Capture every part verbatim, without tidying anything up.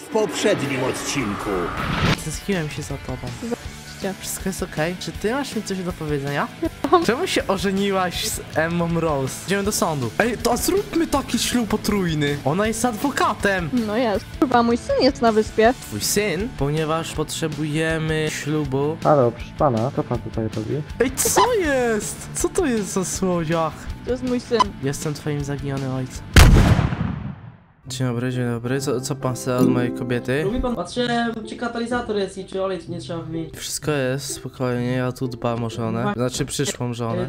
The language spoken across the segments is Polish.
w poprzednim odcinku. Tęskniłem się za tobą. Wszystko jest okej? Okay? Czy ty masz mi coś do powiedzenia? Czemu się ożeniłaś z Emmą Rose? Idziemy do sądu. Ej, to zróbmy taki ślub potrójny. Ona jest adwokatem. No jest. Chyba mój syn jest na wyspie. Twój syn? Ponieważ potrzebujemy ślubu. Halo, proszę pana, co pan tutaj robi? Ej, co jest? Co to jest za słodziach? To jest mój syn. Jestem twoim zaginionym ojcem. Dzień dobry, dzień dobry. Co, co pan chce od mojej kobiety? Lubi pan? Patrzę, czy katalizator jest i czy olej tu nie trzeba wymienić. Wszystko jest, spokojnie, ja tu dbam o żonę. Znaczy przyszłą żonę.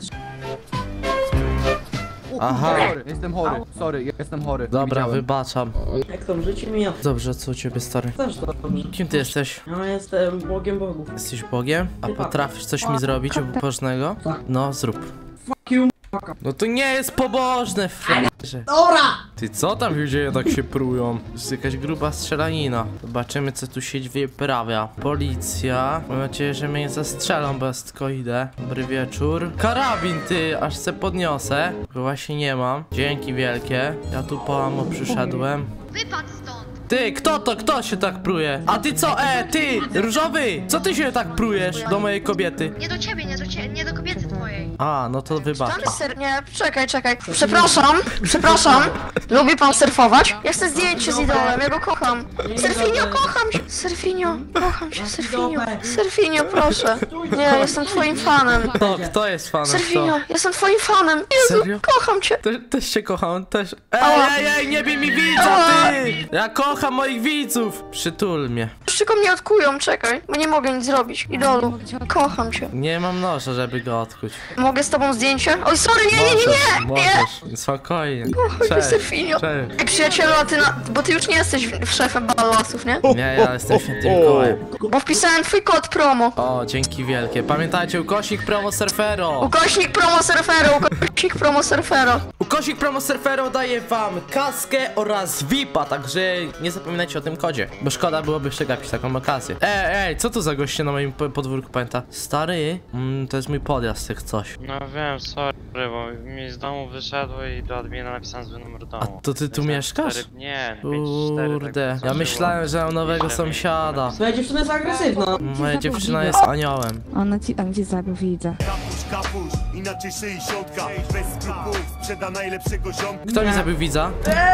Aha. Sorry, jestem chory, sorry, jestem chory. Dobra, wybaczam. Jak tam życie mija? Dobrze, co u ciebie, stary? Też dobrze. Kim ty jesteś? Ja jestem Bogiem Bogów. Jesteś Bogiem? A potrafisz coś mi zrobić pobożnego? No, zrób. Fuck you, No to nie jest pobożne, frajerze. Dobra! Ty co tam się dzieje, tak się prują? To jest jakaś gruba strzelanina. Zobaczymy, co tu się wyprawia. Policja. Mam nadzieję, że mnie nie zastrzelą, bo ja tylko idę. Dobry wieczór. Karabin, ty, aż se podniosę. Bo właśnie nie mam. Dzięki wielkie. Ja tu po amo przyszedłem. Wypadł stąd! Ty, kto to? Kto się tak pruje? A ty co? E, ty! Różowy! Co ty się tak prujesz do mojej kobiety? Nie do ciebie, nie do ciebie, nie do kobiety twojej. A, no to wybacz. Pan ser... Nie, czekaj, czekaj. Przepraszam, przepraszam. Lubi pan surfować? Ja chcę zdjęcie z idolem, ja go kocham. Surfinio, kocham się. Surfinio, kocham cię, Surfinio. Surfinio, proszę. Nie, jestem twoim fanem. Kto, kto jest fanem? Surfinio, Kto? jestem twoim fanem. Jezu, Serio? kocham cię. Też, też cię kocham, też. Ej, ej, ej, nie bij mi widza, ty! Ja kocham moich widzów! Przytul mnie. Tylko mnie odkują, czekaj. Bo nie mogę nic zrobić. Idolu, kocham cię. Nie mam noża, żeby go odkuć. Mogę z tobą zdjęcie? Oj, sorry, nie, nie, nie, nie. Możesz, spokojnie. Kocham cię, Surfinio. Cześć. Ej, przyjacielu, a ty na... Bo ty już nie jesteś szefem ballasów, nie? Nie, ja jestem świętym Mikołajem. Bo wpisałem twój kod promo. O, dzięki wielkie. Pamiętajcie, ukośnik promo surfero. Ukośnik promo surfero, ukośnik promo surfero. Ukośnik promo surfero daje wam kaskę oraz V I P-a, także nie zapominajcie o tym kodzie, bo szkoda byłoby przegapić taką okazję. Ej, ej, co tu za goście na moim po- podwórku, pamięta? Stary, mm, to jest mój podjazd, jak coś. No wiem, sorry, bo mi z domu wyszedło i do admina napisałem zły numer domu. A to ty tu Myślałem, mieszkasz? cztery... Nie, pięć cztery. Kurde, tak ja myślałem, że mam nowego sąsiada. Twoja dziewczyna jest agresywna. Moja dziewczyna jest aniołem. Ona ci tam gdzie zabił, widzę. Kapusz, kapusz, inaczej sześćdziesiątka. Bez skrupułów sprzeda najlepszego ziomka. Kto mi zabił widza?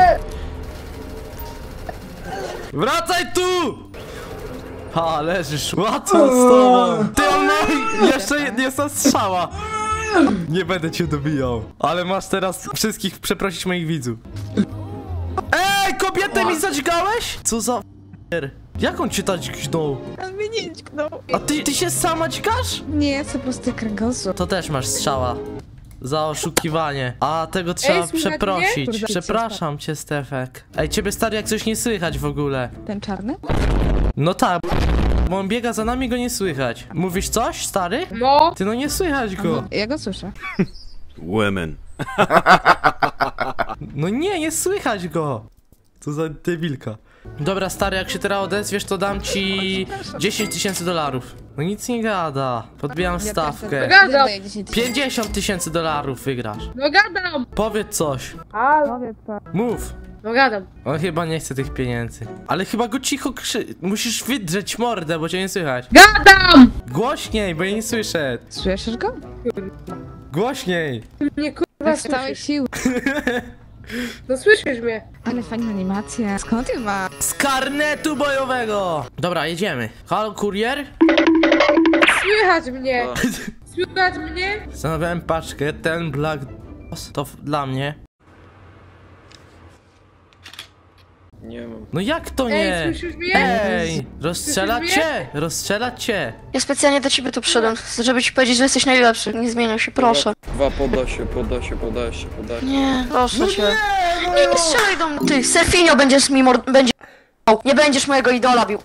Wracaj tu! Ha, leżysz, łatwo z tobą. Ty, on ma... Jeszcze jedna strzała. Nie będę cię dobijał. Ale masz teraz wszystkich przeprosić moich widzów. Ej, kobietę mi zadźgałeś? Co za f***er? Jak on cię tak dźgnął? On mnie nie dźgnął. A ty, ty się sama dźgasz? Nie, to po prostu kręgosłup. To też masz strzała. Za oszukiwanie. A tego trzeba Ej, słychać przeprosić. mnie? Przepraszam cię, Stefek. Ej, ciebie stary jak coś nie słychać w ogóle. Ten czarny? No tak, bo on biega za nami, go nie słychać. Mówisz coś, stary? No. Ty no nie słychać go. Ja go słyszę. Women. No nie, nie słychać go. Co za debilka. Dobra, stary, jak się teraz odezwiesz, to dam ci dziesięć tysięcy dolarów. No nic nie gada. Podbijam stawkę. Gadam. pięćdziesiąt tysięcy dolarów wygrasz. No gadam. Powiedz coś. Powiedz co. Mów. No gadam. On chyba nie chce tych pieniędzy. Ale chyba go cicho krzy... Musisz wydrzeć mordę, bo cię nie słychać. Gadam. Głośniej, bo ja nie słyszę. Słyszysz go? Głośniej. Nie kurwa z całej siły. No słyszysz mnie. Ale fajna animacja. Skąd ty ma? Z karnetu bojowego. Dobra, jedziemy. Halo, kurier? Słychać mnie. Słychać mnie? Zamawiałem paczkę, ten Black to f- dla mnie. Nie mam. No jak to nie? Ej, słyszysz mnie? Ej, rozstrzelać Słyszysz cię, rozstrzelać cię. Ja specjalnie do ciebie tu przyszedłem, żeby ci powiedzieć, że jesteś najlepszy. Nie zmieniaj się, proszę. Dwa, poda się, poda się, poda się, poda się. Nie, proszę cię. Nie, nie strzelaj do mnie. Ty, Surfinio będziesz mi mord... będzie... Nie będziesz mojego idola bił.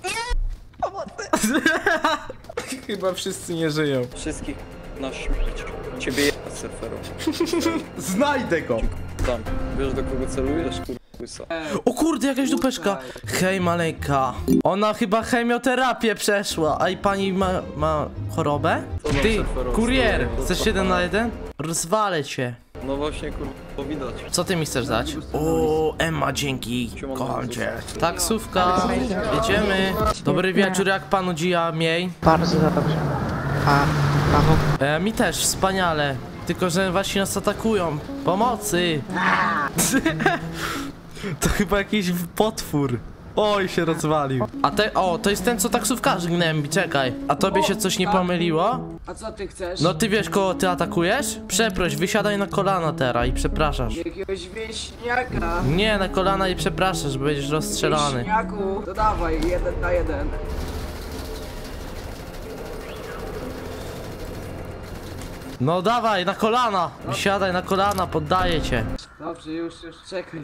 Chyba wszyscy nie żyją. Wszystkich na śmierć. Ciebie je surferą. Znajdę go. Tam. Wiesz do kogo celujesz? Kurwa. O kurde, jakaś dupeczka. Hej, maleńka. Ona chyba chemioterapię przeszła. A i pani ma, ma chorobę? Ty, kurier, chcesz jeden na jeden? Rozwalę cię. No właśnie, kurwa, widać. Co ty mi chcesz dać? O, Emma, dzięki. Kocham cię. Taksówka. Jedziemy. Dobry wieczór, jak panu dzija miej? Bardzo dobrze. A panu? E, mi też, wspaniale. Tylko, że właśnie nas atakują. Pomocy! To chyba jakiś potwór. Oj, się rozwalił. A te, o, to jest ten, co taksówkarzy gnębi, czekaj. A tobie się coś nie pomyliło? A co ty chcesz? No ty wiesz, kogo ty atakujesz? Przeproś, wysiadaj na kolana teraz i przepraszasz. Jakiegoś wieśniaka. Nie, na kolana i przepraszasz, bo będziesz rozstrzelany. Wieśniaku, to dawaj, jeden na jeden. No dawaj, na kolana! Wysiadaj na kolana, poddaję cię. Dobrze, już, już, czekaj.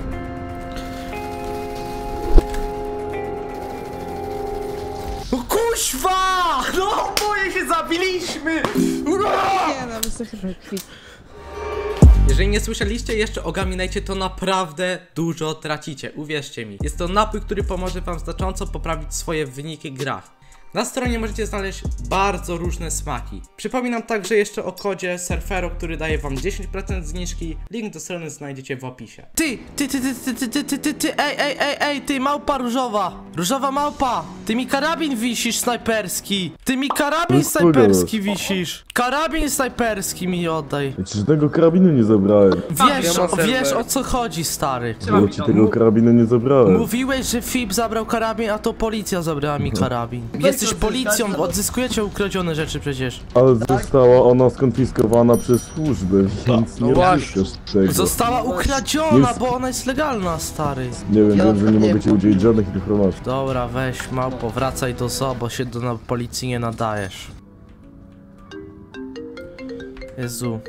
No kuźwa! No oboje się zabiliśmy! Ura! Nie, no my sobie chyba kwit. Jeżeli nie słyszeliście jeszcze o Gaminajcie, to naprawdę dużo tracicie, uwierzcie mi. Jest to napój, który pomoże wam znacząco poprawić swoje wyniki w grach. Na stronie możecie znaleźć bardzo różne smaki. Przypominam także jeszcze o kodzie Surfero, który daje wam dziesięć procent zniżki. Link do strony znajdziecie w opisie. Ty, ty, ty, ty, ty, ty, ty, ty, ty, ty, ej, ej, ej, ej, ty małpa różowa. Różowa małpa. Ty mi karabin wisisz snajperski. Ty mi karabin snajperski wisisz. Karabin snajperski mi oddaj. Przecież tego karabinu nie zabrałem. Wiesz, o, wiesz o co chodzi, stary. Bo ci tego karabinu nie zabrałem. Mówiłeś, że F I B zabrał karabin, a to policja zabrała mi karabin. Jesteś policją, odzyskujecie ukradzione rzeczy przecież. Ale została ona skonfiskowana przez służby, więc nie odzyskasz tego. Została ukradziona, bo ona jest legalna, stary. Nie wiem, wiem, że nie mogę ci udzielić żadnych informacji. Dobra, weź małpo, wracaj do zoo, bo się do na policji nie nadajesz. Jezu.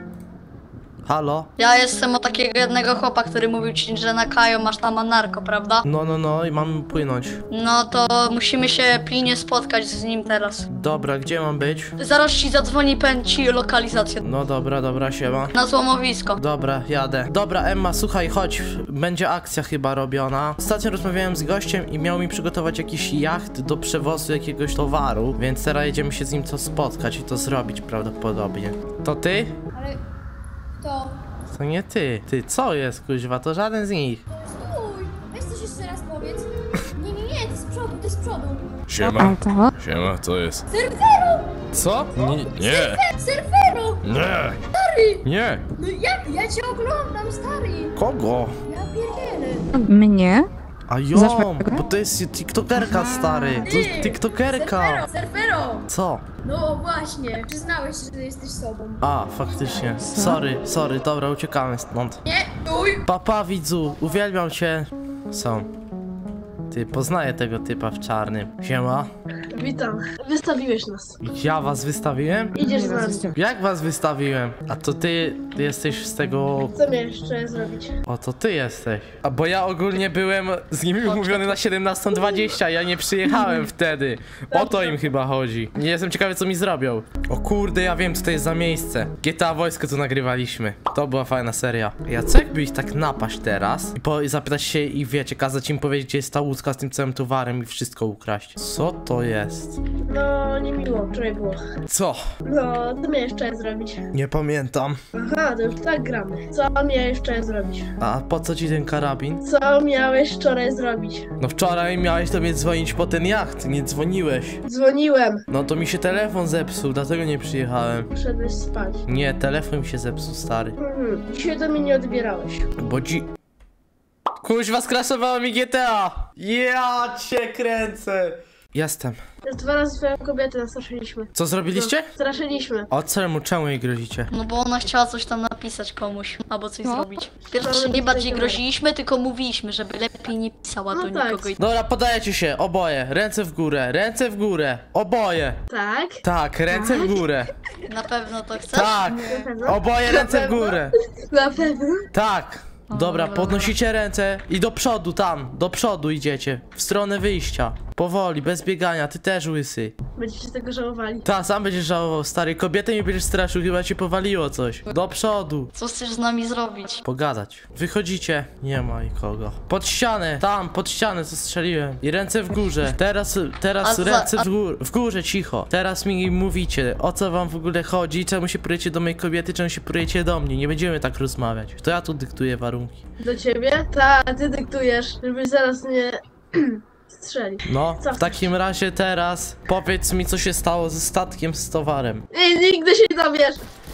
Halo? Ja jestem o takiego jednego chłopa, który mówił ci, że na Kajo masz tam anarko, prawda? No, no, no i mamy płynąć. No to musimy się pilnie spotkać z nim teraz. Dobra, gdzie mam być? Zaraz ci zadzwoni, powiem ci lokalizację. No dobra, dobra, siema. Na złomowisko. Dobra, jadę. Dobra, Emma, słuchaj, chodź. Będzie akcja chyba robiona. Ostatnio rozmawiałem z gościem i miał mi przygotować jakiś jacht do przewozu jakiegoś towaru, więc teraz jedziemy się z nim co spotkać i to zrobić prawdopodobnie. To ty? Ale to... To nie ty. Ty, co jest, kuźwa? To żaden z nich. Stój! Weź coś jeszcze raz powiedz. Nie, nie, nie, ty z przodu, ty z przodu. Siema. Siema, co jest? Surfero! Co? Nie. Nie. Surfero! Nie. Stary! Nie. No ja, ja cię oglądam, stary! Kogo? Ja pierdzielę. Mnie? A jo, bo to jest tiktokerka, stary. To jest tiktokerka. Surfero! Surfero! Co? No właśnie, przyznałeś, że jesteś sobą. A, faktycznie. Sorry, sorry, dobra, uciekamy stąd. Nie, stój! Papa, widzu, uwielbiam cię. Są. Ty, poznaję tego typa w czarnym. Siema. Witam. Wystawiłeś nas. Ja was wystawiłem? Idziesz z nami. Jak was wystawiłem? A to ty, ty jesteś z tego... Co miałeś jeszcze zrobić? O, to ty jesteś. A bo ja ogólnie byłem z nimi umówiony na siedemnastą dwadzieścia, ja nie przyjechałem wtedy. O to im chyba chodzi. Nie jestem ciekawy, co mi zrobią. O kurde, ja wiem, co to jest za miejsce. G T A Wojsko tu nagrywaliśmy. To była fajna seria. Ja co jakby ich tak napaść teraz i, po, i zapytać się i wiecie, kazać im powiedzieć, gdzie jest ta łódka z tym całym towarem i wszystko ukraść. Co to jest? No, niemiło, wczoraj było. Co? No, co miałeś wczoraj zrobić? Nie pamiętam. Aha, to już tak gramy. Co miałeś wczoraj zrobić? A po co ci ten karabin? Co miałeś wczoraj zrobić? No wczoraj miałeś do mnie dzwonić po ten jacht, nie dzwoniłeś. Dzwoniłem. No to mi się telefon zepsuł, dlatego nie przyjechałem. Szedłeś spać. Nie, telefon mi się zepsuł, stary. Mhm, dzisiaj do mnie nie odbierałeś. Bo dzi... Kuźwa, skraszowało mi G T A! Ja cię kręcę! Jestem. Już dwa razy twoją kobietę nastraszyliśmy. Co zrobiliście? No, straszyliśmy. O czemu, czemu jej grozicie? No bo ona chciała coś tam napisać komuś, albo coś No. zrobić. Pierwsze nie bardziej groziliśmy, tylko mówiliśmy, żeby lepiej nie pisała No do tak. nikogo. Dobra, podajecie się, oboje. Ręce w górę, ręce w górę. Oboje. Tak? Tak, ręce w górę. Na pewno to chcesz? Tak. Na pewno? Oboje ręce w górę. Na pewno? Tak. Dobra, dobra. podnosicie ręce i do przodu tam, do przodu idziecie, w stronę wyjścia. Powoli, bez biegania, ty też łysy. Będziecie tego żałowali. Ta, sam będziesz żałował, stary. Kobietę mi będziesz straszył, chyba cię powaliło coś. Do przodu. Co chcesz z nami zrobić? Pogadać. Wychodzicie. Nie ma nikogo. Pod ścianę. Tam, pod ścianę, co strzeliłem. I ręce w górze. Teraz, teraz A za- ręce a- w, gór, w górze, cicho. Teraz mi mówicie, o co wam w ogóle chodzi, czemu się prujecie do mojej kobiety, czemu się prujecie do mnie. Nie będziemy tak rozmawiać. To ja tu dyktuję warunki. Do ciebie? Ta, ty dyktujesz, żebyś zaraz mnie strzelił. No, Co w chcesz? takim razie teraz powiedz mi, co się stało ze statkiem, z towarem. Ej, nigdy się nie dowiesz!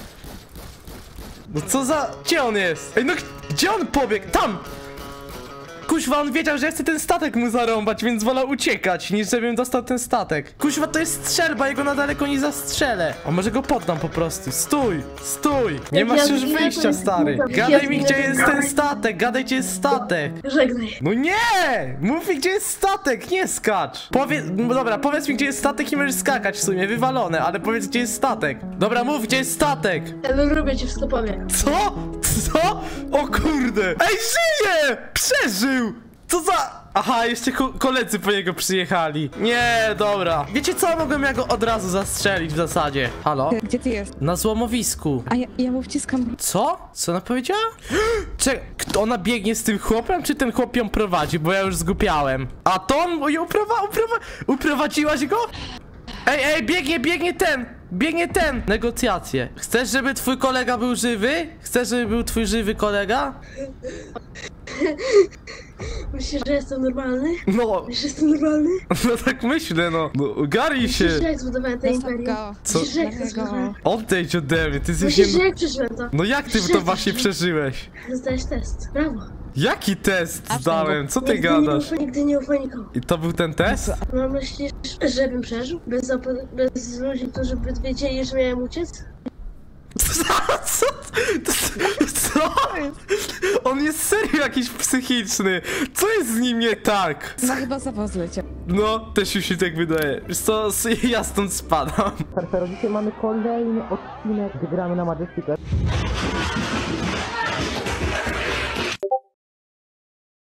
No co za... Gdzie on jest? Ej, no gdzie on pobiegł? Tam! Kuźwa, on wiedział, że ja chcę ten statek mu zarąbać, więc wolał uciekać, niż żebym dostał ten statek. Kuźwa, to jest strzelba, jego na daleko nie zastrzelę. A może go poddam po prostu. Stój! Stój! Nie Jak masz ja już zginę, to wyjścia, jest stary. głupio. Gadaj Jak mi, ja gdzie zginę, jest to- ten statek. Gadaj, gdzie jest statek. Żegnaj. No nie! Mów mi, gdzie jest statek, nie skacz! Powiedz, no dobra, powiedz mi, gdzie jest statek i możesz skakać w sumie, wywalone, ale powiedz, gdzie jest statek. Dobra, mów, gdzie jest statek! Ja no lubię cię w stopowie. Co? Co? O kurde! Ej, żyje! Przeżył! Co za... Aha, jeszcze ko koledzy po niego przyjechali. Nie, dobra. Wiecie co? Mogłem ja go od razu zastrzelić w zasadzie. Halo? Gdzie ty jest? Na złomowisku. A ja, ja mu wciskam... Co? Co ona powiedziała? Czekaj, kto- ona biegnie z tym chłopem, czy ten chłop ją prowadzi? Bo ja już zgupiałem. A to on ją uprowa uprowa uprowadziłaś go? Ej, ej, biegnie, biegnie ten! Biegnie ten! Negocjacje. Chcesz, żeby twój kolega był żywy? Chcesz, żeby był twój żywy kolega? Myślisz, że jestem normalny? No, Myślisz, że jestem normalny? no tak myślę, no. No, ogarnij się. Myślisz, że jak zbudowałem tę Zostaw imperię? go. Co? Myślisz, że jak to Dlatego- zbudowałem? Odejdź ode mnie, ty jesteś... Myślisz, że Nie... jak przeżyłem to? No jak ty to właśnie przeżyłeś? Zdałeś test. Brawo. Jaki test zdałem? Co ty Nigdy gadasz? Nie ufaj, nigdy nie ufaj nikomu. I to był ten test? No myślisz, żebym przeżył? Bez, op- bez ludzi, którzy by wiedzieli, że miałem uciec? Co? Co? On jest serio jakiś psychiczny. Co jest z nim nie tak? No chyba zawozły cię. No, też już się tak wydaje. Wiesz co, ja stąd spadam. Perfero, dzisiaj mamy kolejny odcinek, gdy gramy na Majesticach.